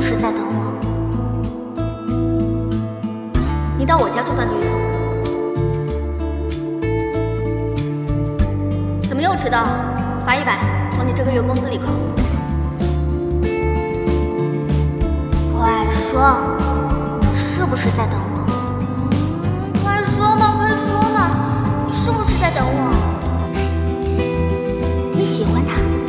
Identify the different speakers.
Speaker 1: 是在等我？你到我家住半个月，怎么又迟到？罚100，从你这个月工资里扣。快说，你是不是在等我？快说嘛，快说嘛，你是不是在等我？你喜欢他？